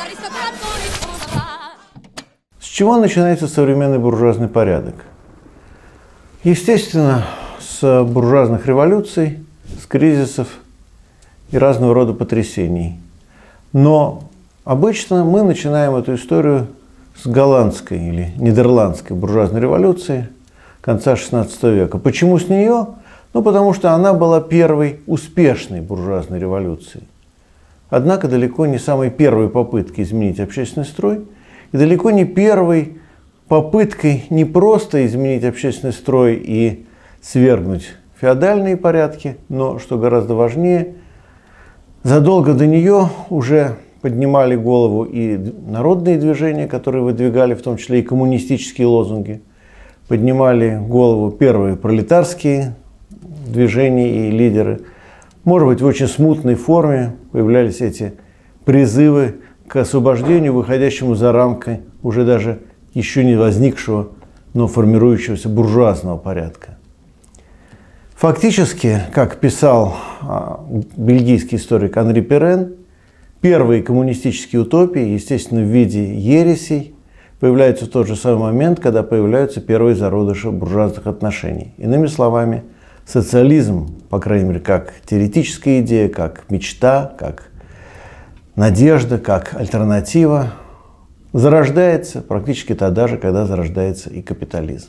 С чего начинается современный буржуазный порядок? Естественно, с буржуазных революций, с кризисов и разного рода потрясений. Но обычно мы начинаем эту историю с голландской или нидерландской буржуазной революции конца XVI века. Почему с нее? Ну, потому что она была первой успешной буржуазной революцией. Однако далеко не самой первой попыткой изменить общественный строй и далеко не первой попыткой не просто изменить общественный строй и свергнуть феодальные порядки, но, что гораздо важнее, задолго до нее уже поднимали голову и народные движения, которые выдвигали в том числе и коммунистические лозунги, поднимали голову первые пролетарские движения и лидеры. Может быть, в очень смутной форме появлялись эти призывы к освобождению, выходящему за рамки уже даже еще не возникшего, но формирующегося буржуазного порядка. Фактически, как писал бельгийский историк Анри Перен, первые коммунистические утопии, естественно, в виде ересей, появляются в тот же самый момент, когда появляются первые зародыши буржуазных отношений. Иными словами, социализм, по крайней мере, как теоретическая идея, как мечта, как надежда, как альтернатива, зарождается практически тогда же, когда зарождается и капитализм.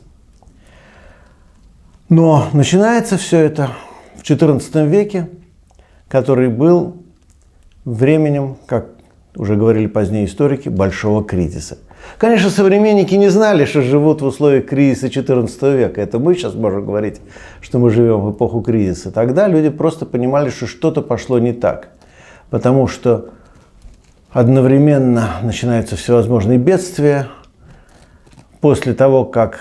Но начинается все это в XIV веке, который был временем, как уже говорили позднее историки, большого кризиса. Конечно, современники не знали, что живут в условиях кризиса XIV века. Это мы сейчас можем говорить, что мы живем в эпоху кризиса. Тогда люди просто понимали, что что-то пошло не так. Потому что одновременно начинаются всевозможные бедствия. После того, как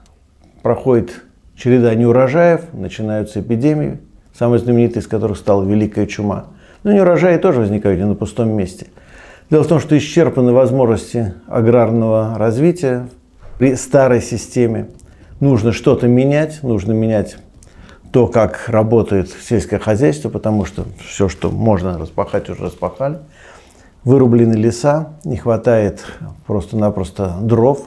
проходит череда неурожаев, начинаются эпидемии, самой знаменитой из которых стала Великая чума. Но неурожаи тоже возникают не на пустом месте. Дело в том, что исчерпаны возможности аграрного развития при старой системе. Нужно что-то менять, нужно менять то, как работает сельское хозяйство, потому что все, что можно распахать, уже распахали. Вырублены леса, не хватает просто-напросто дров,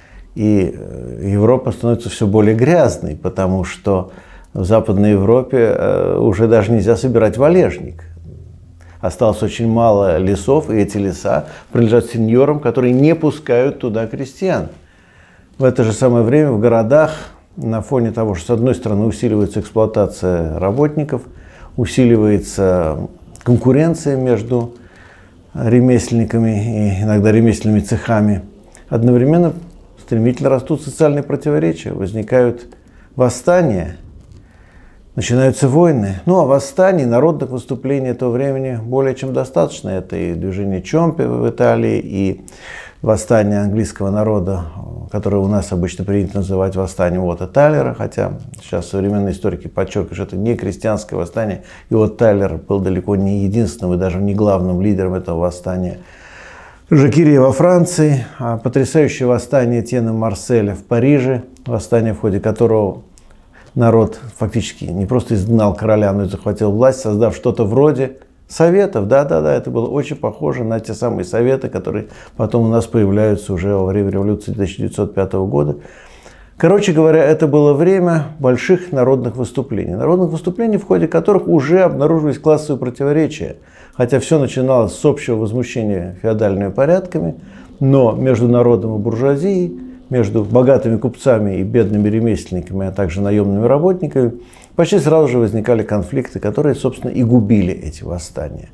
и Европа становится все более грязной, потому что в Западной Европе уже даже нельзя собирать валежник. Осталось очень мало лесов, и эти леса принадлежат сеньорам, которые не пускают туда крестьян. В это же самое время в городах, на фоне того, что с одной стороны усиливается эксплуатация работников, усиливается конкуренция между ремесленниками и иногда ремесленными цехами, одновременно стремительно растут социальные противоречия, возникают восстания, начинаются войны. Ну, а восстаний, народных выступлений этого времени более чем достаточно. Это и движение Чомпи в Италии, и восстание английского народа, которое у нас обычно принято называть восстанием Уотта Тайлера, хотя сейчас современные историки подчеркивают, что это не крестьянское восстание, и Уотт Тайлер был далеко не единственным и даже не главным лидером этого восстания. Жакири во Франции, потрясающее восстание Тьена Марселя в Париже, восстание, в ходе которого народ фактически не просто изгнал короля, но и захватил власть, создав что-то вроде советов. Да-да-да, это было очень похоже на те самые советы, которые потом у нас появляются уже во время революции 1905 года. Короче говоря, это было время больших народных выступлений. Народных выступлений, в ходе которых уже обнаружились классовые противоречия. Хотя все начиналось с общего возмущения феодальными порядками, но между народом и буржуазией, между богатыми купцами и бедными ремесленниками, а также наемными работниками, почти сразу же возникали конфликты, которые, собственно, и губили эти восстания.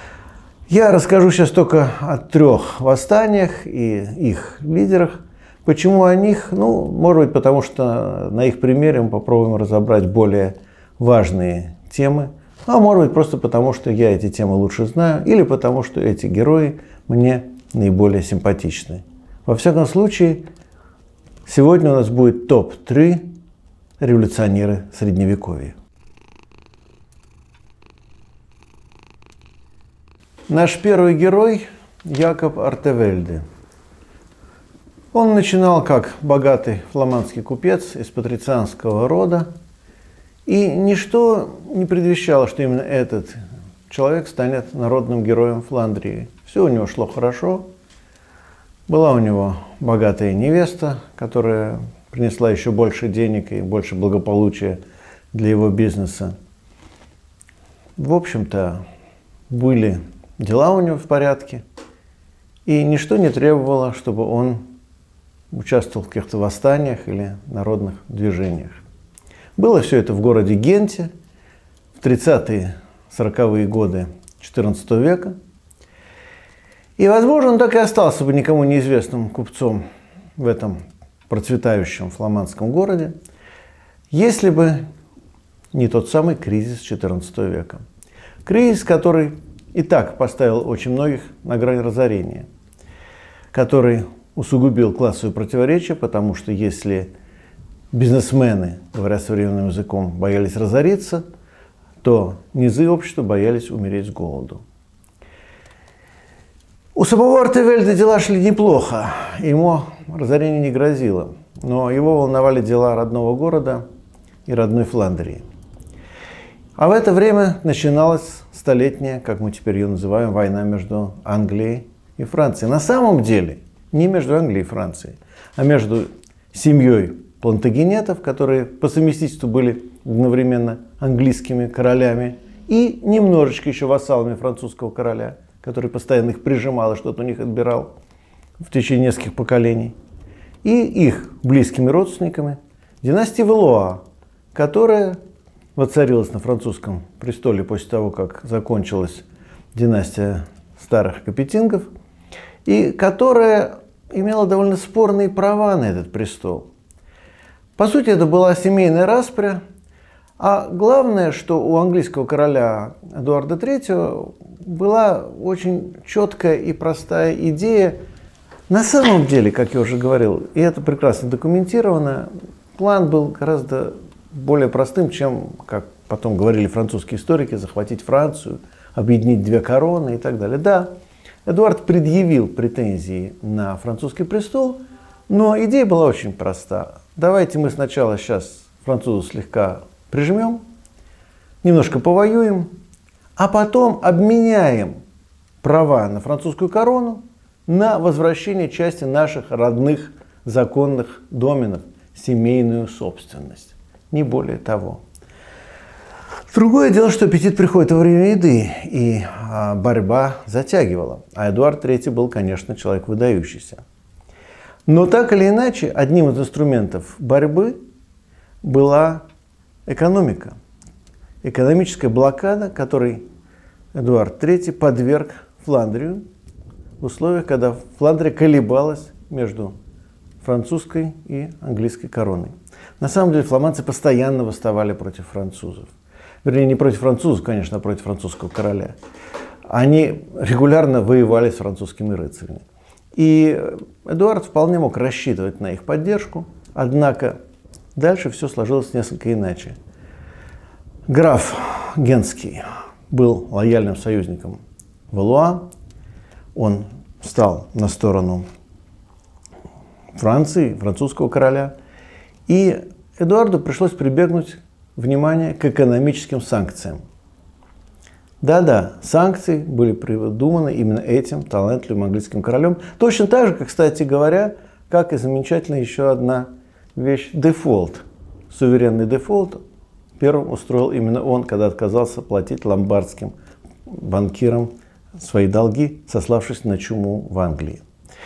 Я расскажу сейчас только о 3 восстаниях и их лидерах. Почему о них? Ну, может быть, потому что на их примере мы попробуем разобрать более важные темы. А может быть, просто потому, что я эти темы лучше знаю, или потому, что эти герои мне наиболее симпатичны. Во всяком случае, сегодня у нас будет топ-3 революционеры Средневековья. Наш первый герой – Якоб Артевельде. Он начинал как богатый фламандский купец из патрицианского рода, и ничто не предвещало, что именно этот человек станет народным героем Фландрии. Все у него шло хорошо. Была у него богатая невеста, которая принесла еще больше денег и больше благополучия для его бизнеса. В общем-то, были дела у него в порядке, и ничто не требовало, чтобы он участвовал в каких-то восстаниях или народных движениях. Было все это в городе Генте в 30-е, 40-е годы XIV века. И, возможно, он так и остался бы никому неизвестным купцом в этом процветающем фламандском городе, если бы не тот самый кризис XIV века. Кризис, который и так поставил очень многих на грань разорения, который усугубил классовые противоречия, потому что если бизнесмены, говоря современным языком, боялись разориться, то низы общества боялись умереть с голоду. У самого Артевельда дела шли неплохо, ему разорение не грозило, но его волновали дела родного города и родной Фландрии. А в это время начиналась столетняя, как мы теперь ее называем, война между Англией и Францией. На самом деле не между Англией и Францией, а между семьей Плантагенетов, которые по совместительству были одновременно английскими королями и немножечко еще вассалами французского короля, который постоянно их прижимал и что-то у них отбирал в течение нескольких поколений, и их близкими родственниками династии Валуа, которая воцарилась на французском престоле после того, как закончилась династия старых капетингов, и которая имела довольно спорные права на этот престол. По сути, это была семейная распря, а главное, что у английского короля Эдуарда III была очень четкая и простая идея. На самом деле, как я уже говорил, и это прекрасно документировано, план был гораздо более простым, чем, как потом говорили французские историки, захватить Францию, объединить две короны и так далее. Да, Эдуард предъявил претензии на французский престол, но идея была очень проста. Давайте мы сначала сейчас французов слегка прижмем, немножко повоюем, а потом обменяем права на французскую корону на возвращение части наших родных законных доменов, семейную собственность. Не более того. Другое дело, что аппетит приходит во время еды, и борьба затягивала. А Эдуард III был, конечно, человек выдающийся. Но так или иначе, одним из инструментов борьбы была экономика. Экономическая блокада, которой Эдуард III подверг Фландрию в условиях, когда Фландрия колебалась между французской и английской короной. На самом деле фламандцы постоянно восставали против французов. Вернее, не против французов, конечно, а против французского короля. Они регулярно воевали с французскими рыцарями. И Эдуард вполне мог рассчитывать на их поддержку, однако дальше все сложилось несколько иначе. Граф Гентский был лояльным союзником Валуа, он встал на сторону Франции, французского короля, и Эдуарду пришлось прибегнуть, внимание, к экономическим санкциям. Да-да, санкции были придуманы именно этим талантливым английским королем. Точно так же, как, кстати говоря, как и замечательная еще одна вещь – дефолт. Суверенный дефолт первым устроил именно он, когда отказался платить ломбардским банкирам свои долги, сославшись на чуму в Англии.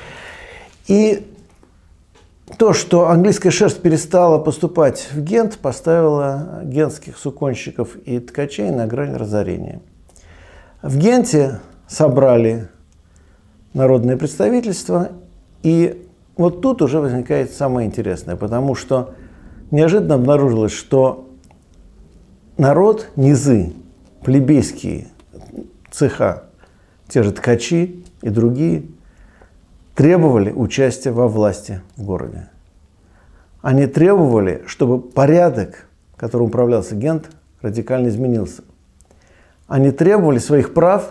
И то, что английская шерсть перестала поступать в Гент, поставило гентских суконщиков и ткачей на грань разорения. В Генте собрали народное представительство, и вот тут уже возникает самое интересное, потому что неожиданно обнаружилось, что народ, низы, плебейские цеха, те же ткачи и другие, требовали участия во власти в городе. Они требовали, чтобы порядок, которым управлялся Гент, радикально изменился. Они требовали своих прав,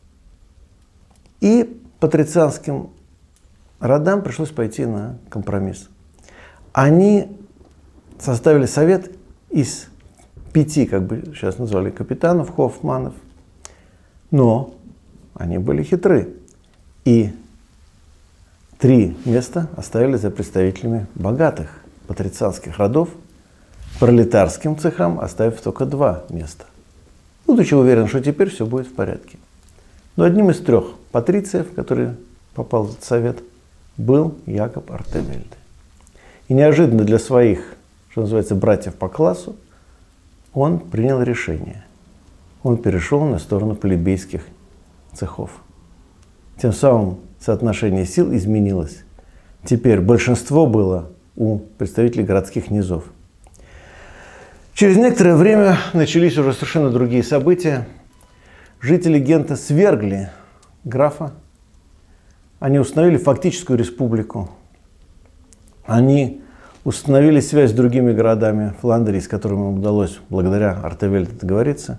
и патрицианским родам пришлось пойти на компромисс. Они составили совет из 5, как бы сейчас назвали, капитанов, хофманов, но они были хитры. И 3 места оставили за представителями богатых патрицианских родов, пролетарским цехам оставив только 2 места. Будучи уверен, что теперь все будет в порядке. Но одним из 3 патрициев, который попал в этот совет, был Якоб Артевельде. И неожиданно для своих, что называется, братьев по классу, он принял решение. Он перешел на сторону плебейских цехов. Тем самым соотношение сил изменилось. Теперь большинство было у представителей городских низов. Через некоторое время начались уже совершенно другие события. Жители Гента свергли графа. Они установили фактическую республику. Они установили связь с другими городами Фландрии, с которыми им удалось благодаря Артевельде договориться.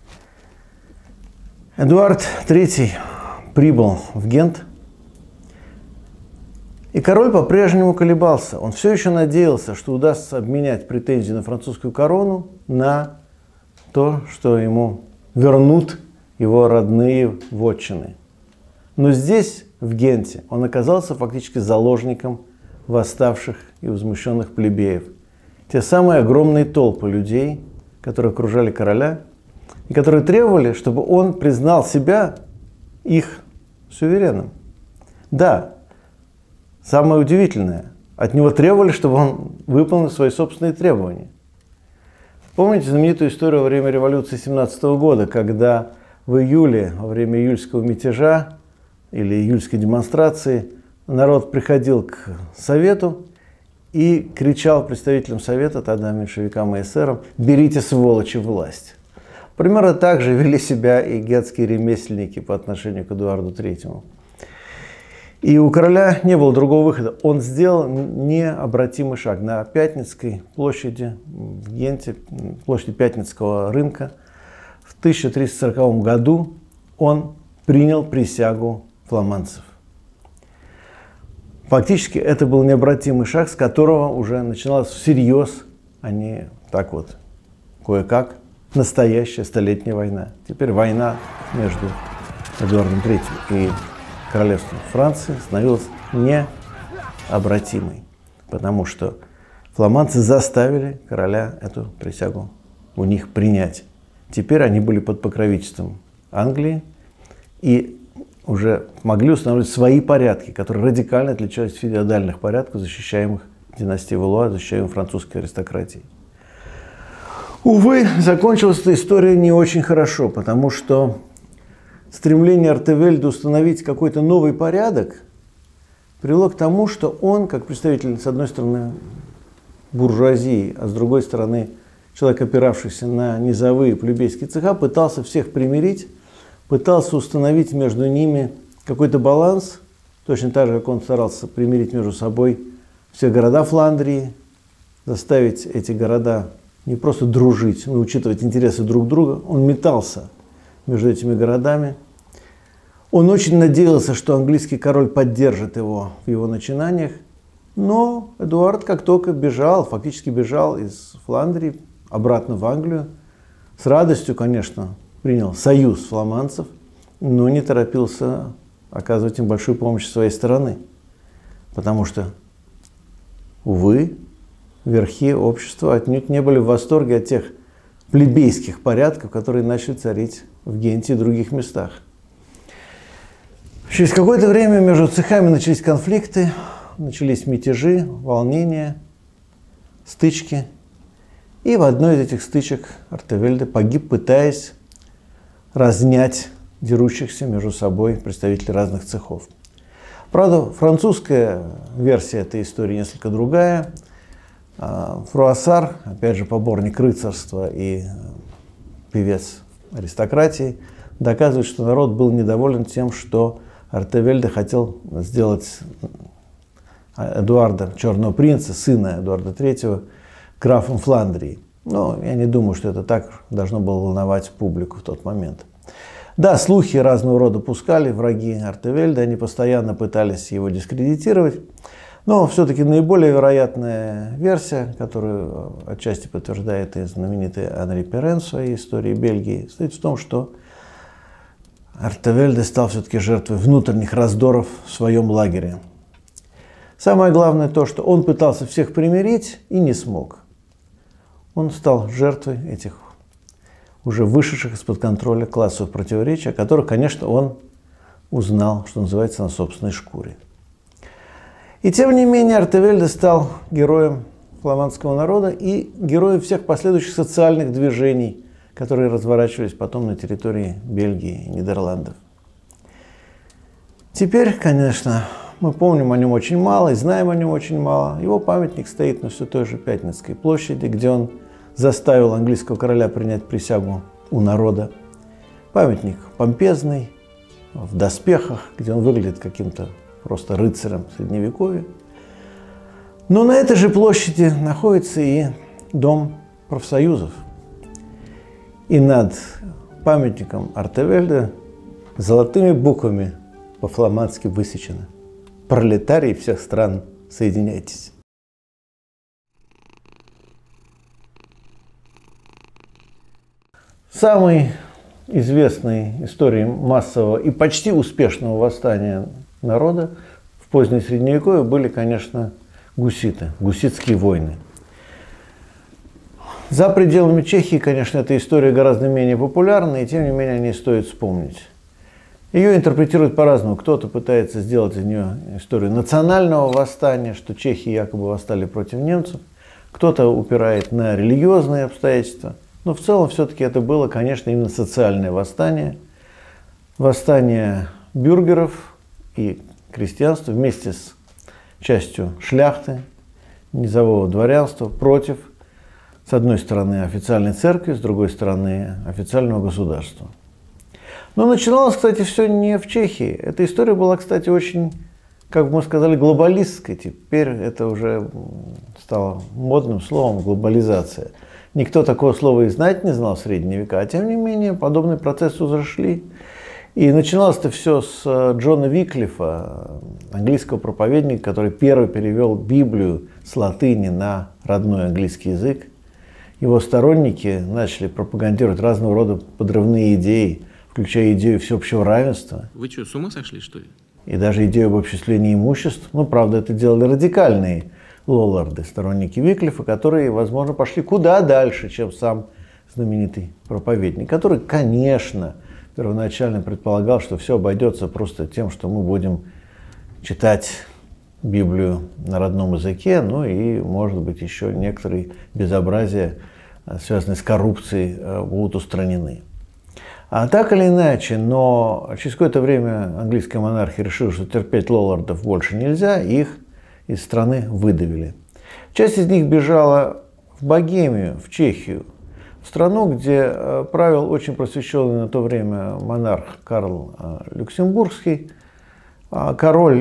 Эдуард III прибыл в Гент. И король по-прежнему колебался. Он все еще надеялся, что удастся обменять претензии на французскую корону на то, что ему вернут его родные вотчины. Но здесь, в Генте, он оказался фактически заложником восставших и возмущенных плебеев. Те самые огромные толпы людей, которые окружали короля, и которые требовали, чтобы он признал себя их суверенным. Да, самое удивительное, от него требовали, чтобы он выполнил свои собственные требования. Помните знаменитую историю во время революции 17 года, когда в июле, во время июльского мятежа или июльской демонстрации, народ приходил к Совету и кричал представителям Совета, тогда меньшевикам и эсерам: «Берите, сволочи, власть». Примерно так же вели себя и гетские ремесленники по отношению к Эдуарду III. И у короля не было другого выхода. Он сделал необратимый шаг. На Пятницкой площади в Генте, площади Пятницкого рынка, в 1340 году он принял присягу фламандцев. Фактически это был необратимый шаг, с которого уже начиналась всерьез, а не так вот кое-как, настоящая столетняя война. Теперь война между Эдуардом III и королевством Франции становилась необратимой, потому что фламандцы заставили короля эту присягу у них принять. Теперь они были под покровительством Англии и уже могли устанавливать свои порядки, которые радикально отличались от феодальных порядков, защищаемых династией Валуа, защищаемых французской аристократией. Увы, закончилась эта история не очень хорошо, потому что стремление Артевельде установить какой-то новый порядок привело к тому, что он, как представитель, с одной стороны, буржуазии, а с другой стороны, человек, опиравшийся на низовые плебейские цеха, пытался всех примирить, пытался установить между ними какой-то баланс, точно так же, как он старался примирить между собой все города Фландрии, заставить эти города не просто дружить, но учитывать интересы друг друга. Он метался между этими городами. Он очень надеялся, что английский король поддержит его в его начинаниях. Но Эдуард, как только бежал, фактически бежал из Фландрии обратно в Англию, с радостью, конечно, принял союз фламандцев, но не торопился оказывать им большую помощь с своей стороны. Потому что, увы, верхи общества отнюдь не были в восторге от тех плебейских порядков, которые начали царить в Генте и других местах. Через какое-то время между цехами начались конфликты, начались мятежи, волнения, стычки. И в одной из этих стычек Артевельде погиб, пытаясь разнять дерущихся между собой представителей разных цехов. Правда, французская версия этой истории несколько другая. Фруассар, опять же, поборник рыцарства и певец аристократии, доказывает, что народ был недоволен тем, что Артевельде хотел сделать Эдуарда, Черного принца, сына Эдуарда III, графом Фландрии. Но я не думаю, что это так должно было волновать публику в тот момент. Да, слухи разного рода пускали враги Артевельде, они постоянно пытались его дискредитировать. Но все-таки наиболее вероятная версия, которую отчасти подтверждает и знаменитый Анри Перен в своей истории Бельгии, состоит в том, что Артевельде стал все-таки жертвой внутренних раздоров в своем лагере. Самое главное то, что он пытался всех примирить и не смог. Он стал жертвой этих уже вышедших из-под контроля классовых противоречий, о которых, конечно, он узнал, что называется, на собственной шкуре. И тем не менее Артевельде стал героем фламандского народа и героем всех последующих социальных движений, которые разворачивались потом на территории Бельгии и Нидерландов. Теперь, конечно, мы помним о нем очень мало и знаем о нем очень мало. Его памятник стоит на все той же Пятницкой площади, где он заставил английского короля принять присягу у народа. Памятник помпезный, в доспехах, где он выглядит каким-то просто рыцарем Средневековья. Но на этой же площади находится и Дом профсоюзов. И над памятником Артевельде золотыми буквами по-фламандски высечено: «Пролетарии всех стран, соединяйтесь». Самой известной историей массового и почти успешного восстания народа в позднее Средневековье были, конечно, гуситы, гуситские войны. За пределами Чехии, конечно, эта история гораздо менее популярна, и тем не менее о ней стоит вспомнить. Ее интерпретируют по-разному. Кто-то пытается сделать из нее историю национального восстания, что чехи якобы восстали против немцев. Кто-то упирает на религиозные обстоятельства. Но в целом все-таки это было, конечно, именно социальное восстание. Восстание бюргеров и крестьянства вместе с частью шляхты, низового дворянства против, с одной стороны, официальной церкви, с другой стороны, официального государства. Но начиналось, кстати, все не в Чехии. Эта история была, кстати, очень, как мы сказали, глобалистской. Теперь это уже стало модным словом — глобализация. Никто такого слова и знать не знал в средние века, а тем не менее подобные процессы уже шли. И начиналось это все с Джона Виклифа, английского проповедника, который первый перевел Библию с латыни на родной английский язык. Его сторонники начали пропагандировать разного рода подрывные идеи, включая идею всеобщего равенства. Вы что, с ума сошли, что ли? И даже идею об обобществлении имуществ. Ну, правда, это делали радикальные лолларды, сторонники Виклифа, которые, возможно, пошли куда дальше, чем сам знаменитый проповедник, который, конечно, первоначально предполагал, что все обойдется просто тем, что мы будем читать Библию на родном языке, ну и, может быть, еще некоторые безобразия, связанные с коррупцией, будут устранены. А так или иначе, но через какое-то время английская монархия решила, что терпеть лоллардов больше нельзя, и их из страны выдавили. Часть из них бежала в Богемию, в Чехию, в страну, где правил очень просвещенный на то время монарх Карл Люксембургский, король,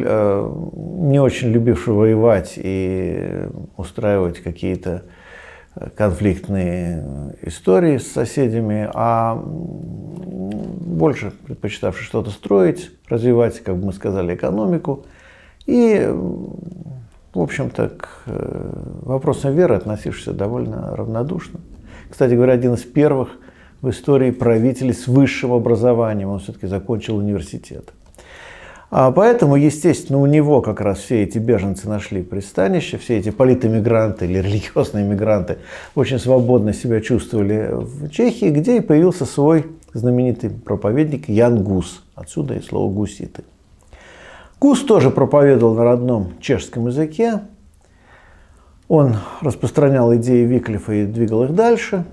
не очень любивший воевать и устраивать какие-то конфликтные истории с соседями, а больше предпочитавший что-то строить, развивать, как бы мы сказали, экономику. И, в общем-то, к вопросам веры относившийся довольно равнодушно. Кстати говоря, один из первых в истории правителей с высшим образованием. Он все-таки закончил университет. А поэтому, естественно, у него как раз все эти беженцы нашли пристанище, все эти политэмигранты или религиозные мигранты очень свободно себя чувствовали в Чехии, где и появился свой знаменитый проповедник Ян Гус. Отсюда и слово «гуситы». Гус тоже проповедовал на родном чешском языке. Он распространял идеи Виклифа и двигал их дальше.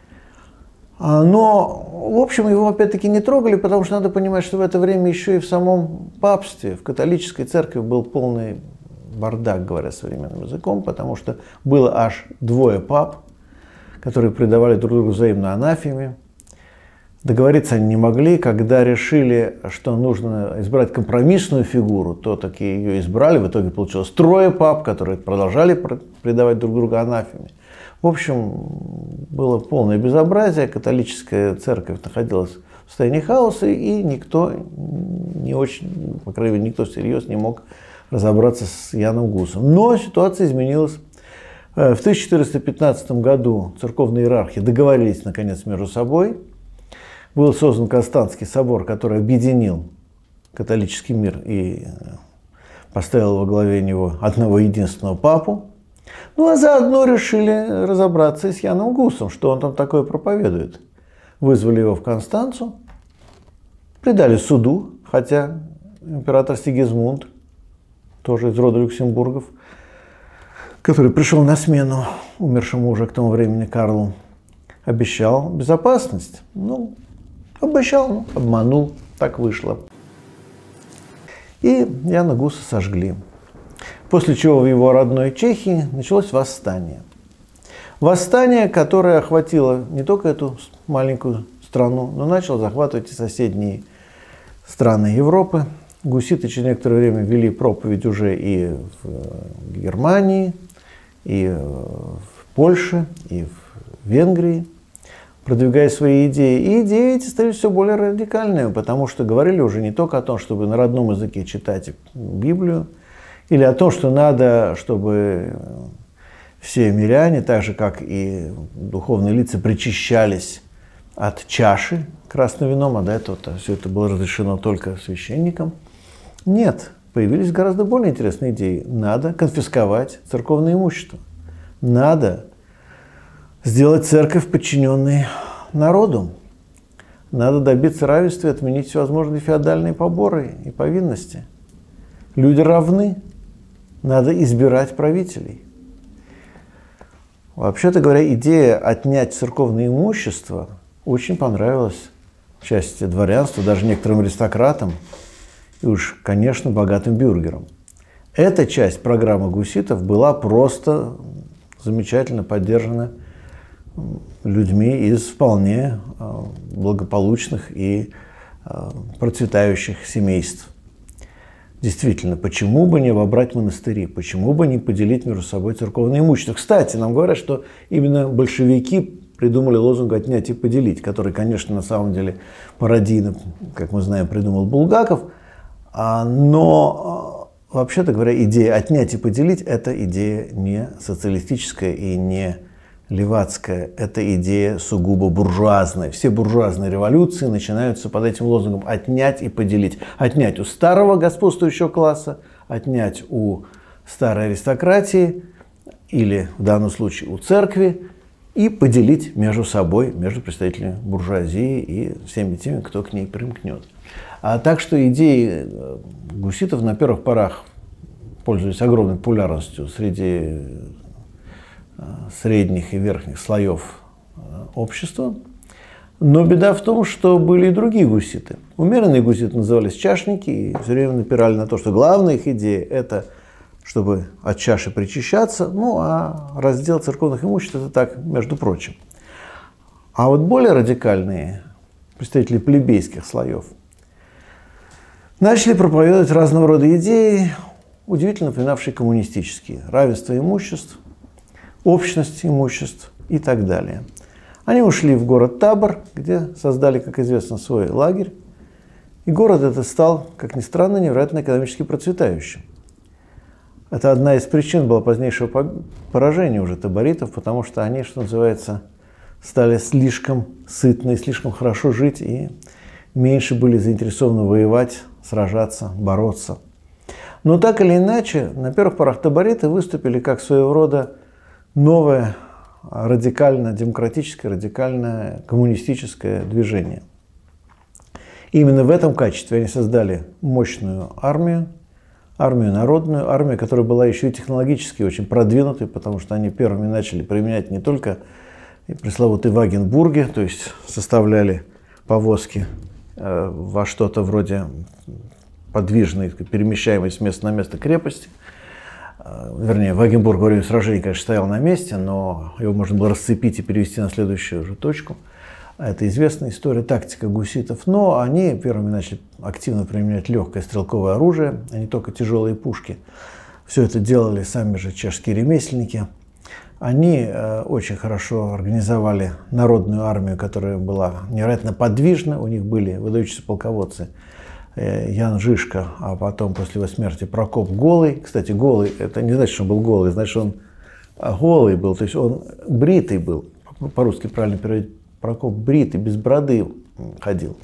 Но, в общем, его опять-таки не трогали, потому что надо понимать, что в это время еще и в самом папстве, в католической церкви был полный бардак, говоря современным языком, потому что было аж двое пап, которые предавали друг другу взаимно анафеме. Договориться они не могли. Когда решили, что нужно избрать компромиссную фигуру, то таки ее избрали. В итоге получилось трое пап, которые продолжали предавать друг друга анафеме. В общем, было полное безобразие. Католическая церковь находилась в состоянии хаоса, и никто не очень, по крайней мере, никто всерьез не мог разобраться с Яном Гусом. Но ситуация изменилась. В 1415 году церковные иерархи договорились, наконец, между собой. был создан Константский собор, который объединил католический мир и поставил во главе него одного единственного папу. Ну, а заодно решили разобраться и с Яном Гусом, что он там такое проповедует. Вызвали его в Констанцу, предали суду, хотя император Сигизмунд, тоже из рода Люксембургов, который пришел на смену умершему уже к тому времени Карлу, обещал безопасность. Ну, обещал, ну, обманул, так вышло. И Яна Гуса сожгли. После чего в его родной Чехии началось восстание. Восстание, которое охватило не только эту маленькую страну, но начало захватывать и соседние страны Европы. Гуситы через некоторое время вели проповедь уже и в Германии, и в Польше, и в Венгрии, продвигая свои идеи. И идеи эти стали все более радикальными, потому что говорили уже не только о том, чтобы на родном языке читать Библию, или о том, что надо, чтобы все миряне, так же как и духовные лица, причащались от чаши красным вином, а до этого все это было разрешено только священникам. Нет, появились гораздо более интересные идеи. Надо конфисковать церковное имущество. Надо сделать церковь подчиненной народу. Надо добиться равенства и отменить всевозможные феодальные поборы и повинности. Люди равны. Надо избирать правителей. Вообще-то говоря, идея отнять церковное имущество очень понравилась части дворянства, даже некоторым аристократам и уж, конечно, богатым бюргерам. Эта часть программы гуситов была просто замечательно поддержана людьми из вполне благополучных и процветающих семейств. Действительно, почему бы не вобрать монастыри, почему бы не поделить между собой церковное имущество? Кстати, нам говорят, что именно большевики придумали лозунг «отнять и поделить», который, конечно, на самом деле пародийно, как мы знаем, придумал Булгаков. Но, вообще-то говоря, идея «отнять и поделить» – это идея не социалистическая и не левацкая. Это идея сугубо буржуазная. Все буржуазные революции начинаются под этим лозунгом «отнять и поделить». Отнять у старого господствующего класса, отнять у старой аристократии или, в данном случае, у церкви, и поделить между собой, между представителями буржуазии и всеми теми, кто к ней примкнет. Так что идеи гуситов на первых порах пользуются огромной популярностью среди средних и верхних слоев общества. Но беда в том, что были и другие гуситы. Умеренные гуситы назывались чашники и все время напирали на то, что главная их идея – это чтобы от чаши причащаться, ну а раздел церковных имуществ – это так, между прочим. А вот более радикальные представители плебейских слоев начали проповедовать разного рода идеи, удивительно напоминавшие коммунистические. Равенство имуществ, общность имуществ и так далее. Они ушли в город Табор, где создали, как известно, свой лагерь. И город этот стал, как ни странно, невероятно экономически процветающим. Это одна из причин была позднейшего поражения уже таборитов, потому что они, что называется, стали слишком сытны, слишком хорошо жить и меньше были заинтересованы воевать, сражаться, бороться. Но так или иначе, на первых порах табориты выступили как своего рода новое радикально-демократическое, радикально-коммунистическое движение. И именно в этом качестве они создали мощную армию, армию народную, армию, которая была еще и технологически очень продвинутой, потому что они первыми начали применять не только пресловутые вагенбурги, то есть составляли повозки во что-то вроде подвижной, перемещаемой с места на место крепости. Вернее, Вагенбург во время сражения, конечно, стоял на месте, но его можно было расцепить и перевести на следующую же точку. Это известная история, тактика гуситов. Но они первыми начали активно применять легкое стрелковое оружие, а не только тяжелые пушки. Все это делали сами же чешские ремесленники. Они очень хорошо организовали народную армию, которая была невероятно подвижна. У них были выдающиеся полководцы Ян Жишка, а потом после его смерти Прокоп Голый. Кстати, Голый, это не значит, что он был голый, значит, он голый был, то есть он бритый был. По-русски правильно Прокоп бритый, без бороды ходил.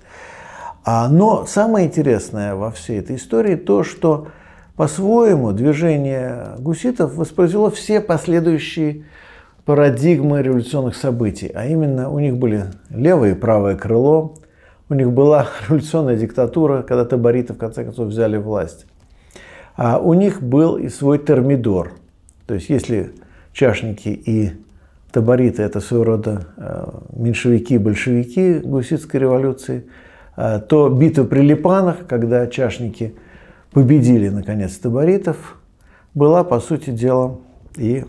Но самое интересное во всей этой истории то, что по-своему движение гуситов воспроизвело все последующие парадигмы революционных событий. А именно у них были левое и правое крыло, у них была революционная диктатура, когда табориты в конце концов взяли власть. А у них был и свой термидор. То есть если чашники и табориты – это своего рода меньшевики и большевики гуситской революции, то битва при Липанах, когда чашники победили, наконец, таборитов, была, по сути дела, и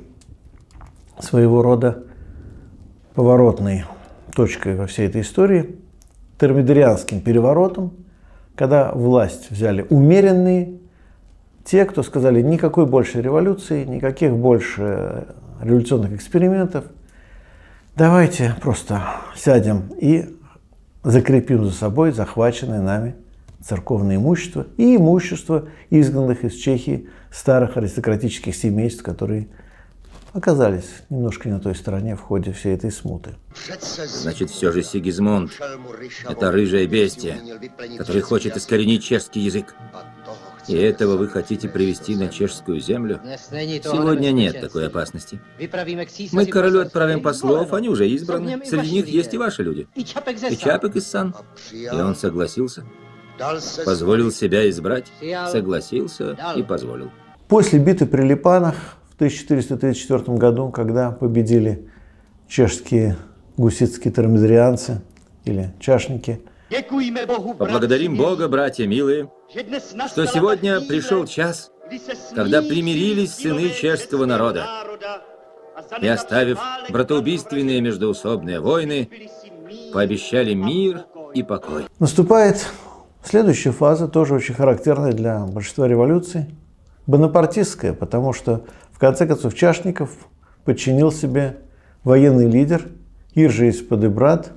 своего рода поворотной точкой во всей этой истории, термидорианским переворотом, когда власть взяли умеренные, те, кто сказали, никакой больше революции, никаких больше революционных экспериментов, давайте просто сядем и закрепим за собой захваченное нами церковное имущество и имущество изгнанных из Чехии старых аристократических семейств, которые оказались немножко не на той стороне в ходе всей этой смуты. Значит, все же Сигизмунд – это рыжее бестие, который хочет искоренить чешский язык. И этого вы хотите привести на чешскую землю? Сегодня нет такой опасности. Мы к королю отправим послов, они уже избраны. Среди них есть и ваши люди. И Чапек из Сан. И он согласился. Позволил себя избрать. Согласился и позволил. После битвы при Липанах в 1434 году, когда победили чешские гуситские термидорианцы или чашники, поблагодарим Бога, братья милые, что сегодня пришел час, когда примирились сыны чешского народа и, оставив братоубийственные междоусобные войны, пообещали мир и покой. Наступает следующая фаза, тоже очень характерная для большинства революций, бонапартистская, потому что, в конце концов, Чашников подчинил себе военный лидер Иржи Подебрат,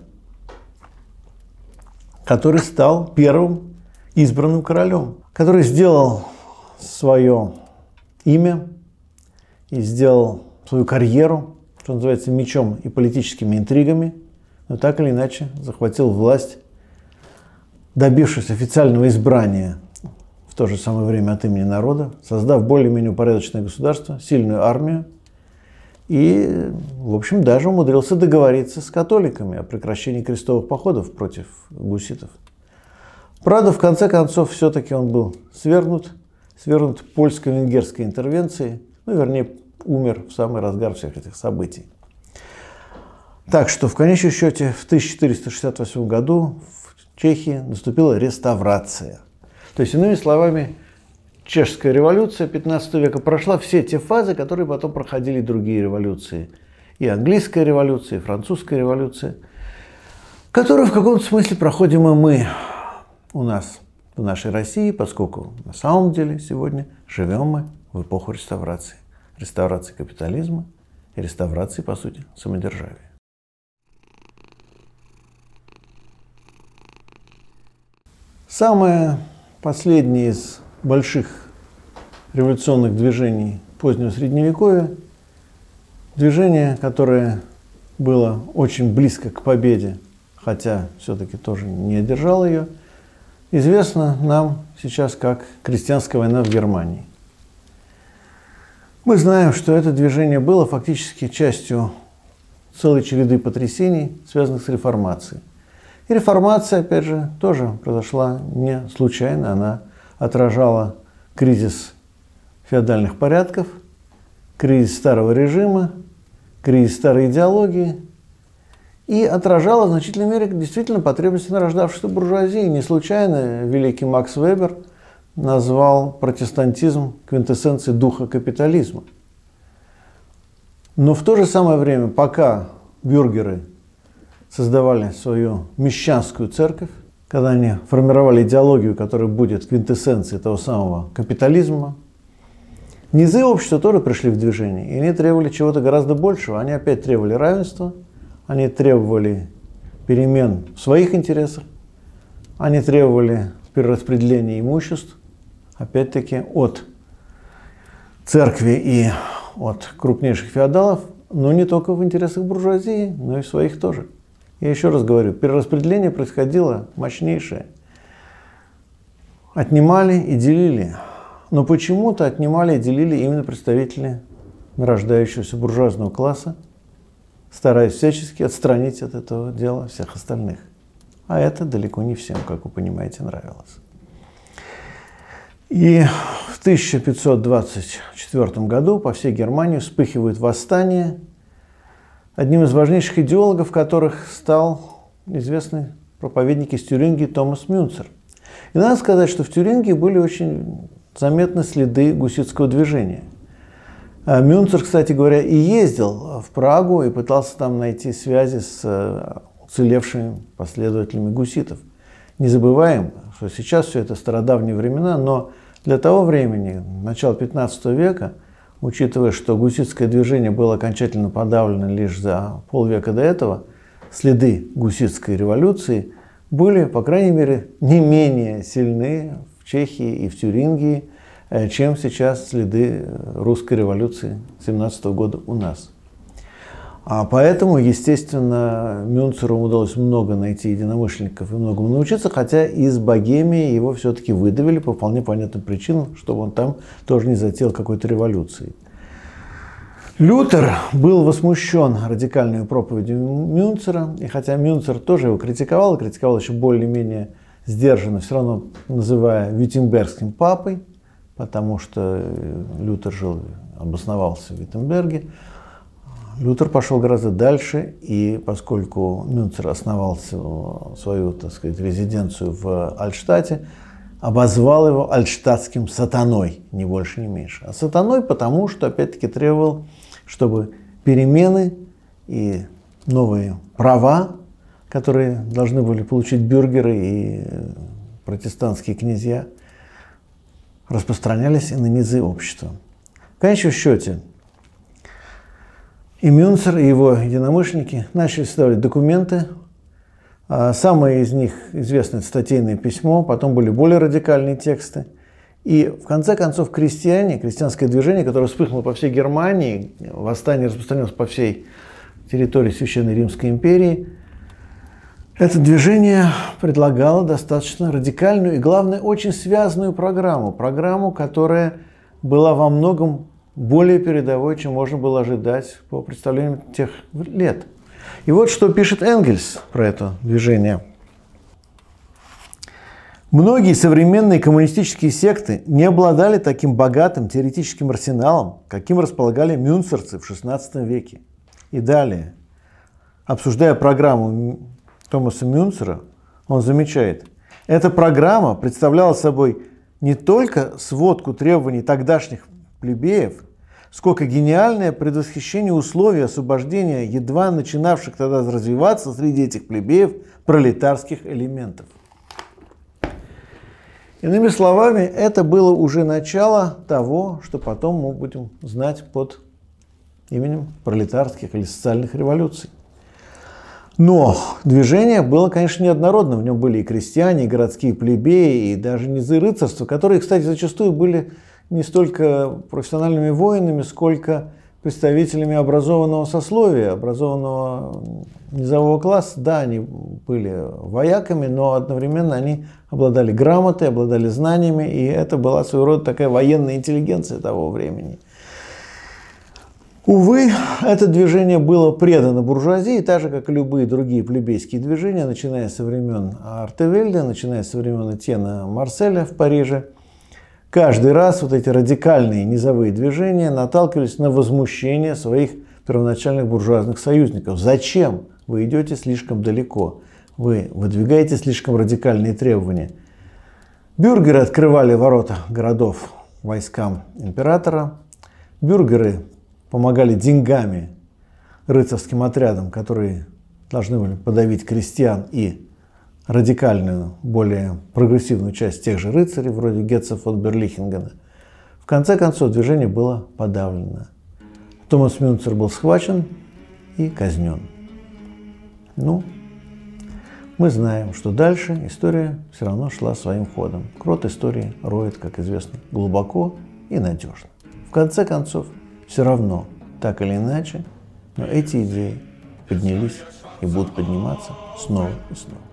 который стал первым избранным королем, который сделал свое имя и сделал свою карьеру, что называется, мечом и политическими интригами, но так или иначе захватил власть, добившись официального избрания в то же самое время от имени народа, создав более-менее упорядоченное государство, сильную армию и, в общем, даже умудрился договориться с католиками о прекращении крестовых походов против гуситов. Правда, в конце концов, все-таки он был свергнут польско-венгерской интервенцией, вернее, умер в самый разгар всех этих событий. Так что, в конечном счете, в 1468 году в Чехии наступила реставрация. То есть, иными словами, чешская революция 15 века прошла все те фазы, которые потом проходили другие революции. И английская революция, и французская революция, которую в каком-то смысле проходим и мы у нас, в нашей России, поскольку на самом деле сегодня живем мы в эпоху реставрации. Реставрации капитализма и реставрации, по сути, самодержавия. Самое последнее из больших революционных движений позднего Средневековья, движение, которое было очень близко к победе, хотя все-таки тоже не одержало ее, известно нам сейчас как крестьянская война в Германии. Мы знаем, что это движение было фактически частью целой череды потрясений, связанных с реформацией. И реформация, опять же, тоже произошла не случайно, она отражала кризис феодальных порядков, кризис старого режима, кризис старой идеологии и отражала в значительной мере действительно потребности нарождавшейся буржуазии. Не случайно великий Макс Вебер назвал протестантизм квинтэссенцией духа капитализма. Но в то же самое время, пока бюргеры создавали свою мещанскую церковь, когда они формировали идеологию, которая будет квинтэссенцией того самого капитализма, низы общества тоже пришли в движение, и они требовали чего-то гораздо большего. Они опять требовали равенства, они требовали перемен в своих интересах, они требовали перераспределения имуществ, опять-таки от церкви и от крупнейших феодалов, но не только в интересах буржуазии, но и в своих тоже. Я еще раз говорю, перераспределение происходило мощнейшее. Отнимали и делили. Но почему-то отнимали и делили именно представители нарождающегося буржуазного класса, стараясь всячески отстранить от этого дела всех остальных. А это далеко не всем, как вы понимаете, нравилось. И в 1524 году по всей Германии вспыхивает восстание, одним из важнейших идеологов которых стал известный проповедник из Тюрингии Томас Мюнцер. И надо сказать, что в Тюрингии были очень заметны следы гуситского движения. Мюнцер, кстати говоря, и ездил в Прагу и пытался там найти связи с уцелевшими последователями гуситов. Не забываем, что сейчас все это стародавние времена, но для того времени, начала 15 века, учитывая, что гуситское движение было окончательно подавлено лишь за полвека до этого, следы гуситской революции были, по крайней мере, не менее сильны в Чехии и в Тюрингии, чем сейчас следы русской революции 17 года у нас. А поэтому, естественно, Мюнцеру удалось много найти единомышленников и многому научиться, хотя из Богемии его все-таки выдавили по вполне понятным причинам, чтобы он там тоже не затеял какой-то революции. Лютер был возмущен радикальными проповедями Мюнцера, и хотя Мюнцер тоже его критиковал, и критиковал еще более-менее сдержанно, все равно называя виттенбергским папой, потому что Лютер обосновался в Виттенберге, Лютер пошел гораздо дальше, и поскольку Мюнцер основал свою, так сказать, резиденцию в Альтштадте, обозвал его альтштадтским сатаной, ни больше, ни меньше. А сатаной потому, что, опять-таки, требовал, чтобы перемены и новые права, которые должны были получить бюргеры и протестантские князья, распространялись и на низы общества. В конечном счете, и Мюнцер, и его единомышленники начали составлять документы. Самые из них известны — это статейное письмо, потом были более радикальные тексты. И в конце концов крестьянское движение, которое вспыхнуло по всей Германии, восстание распространилось по всей территории Священной Римской империи, это движение предлагало достаточно радикальную и, главное, очень связанную программу, которая была во многом более передовой, чем можно было ожидать по представлениям тех лет. И вот что пишет Энгельс про это движение. Многие современные коммунистические секты не обладали таким богатым теоретическим арсеналом, каким располагали мюнцерцы в XVI веке. И далее, обсуждая программу Томаса Мюнцера, он замечает: эта программа представляла собой не только сводку требований тогдашних плебеев, сколько гениальное предвосхищение условий освобождения едва начинавших тогда развиваться среди этих плебеев пролетарских элементов. Иными словами, это было уже начало того, что потом мы будем знать под именем пролетарских или социальных революций. Но движение было, конечно, неоднородным. В нем были и крестьяне, и городские плебеи, и даже низы рыцарства, которые, кстати, зачастую были не столько профессиональными воинами, сколько представителями образованного сословия, образованного низового класса. Да, они были вояками, но одновременно они обладали грамотой, обладали знаниями, и это была своего рода такая военная интеллигенция того времени. Увы, это движение было предано буржуазии, так же, как и любые другие плебейские движения, начиная со времен Артевельда, начиная со времен Этьена Марселя в Париже. Каждый раз вот эти радикальные низовые движения наталкивались на возмущение своих первоначальных буржуазных союзников. Зачем вы идете слишком далеко? Вы выдвигаете слишком радикальные требования. Бюргеры открывали ворота городов войскам императора. Бюргеры помогали деньгами рыцарским отрядам, которые должны были подавить крестьян и радикальную, более прогрессивную часть тех же рыцарей, вроде Гетца фон Берлихингена. В конце концов, движение было подавлено. Томас Мюнцер был схвачен и казнен. Ну, мы знаем, что дальше история все равно шла своим ходом. Крот истории роет, как известно, глубоко и надежно. В конце концов, все равно, так или иначе, но эти идеи поднялись и будут подниматься снова и снова.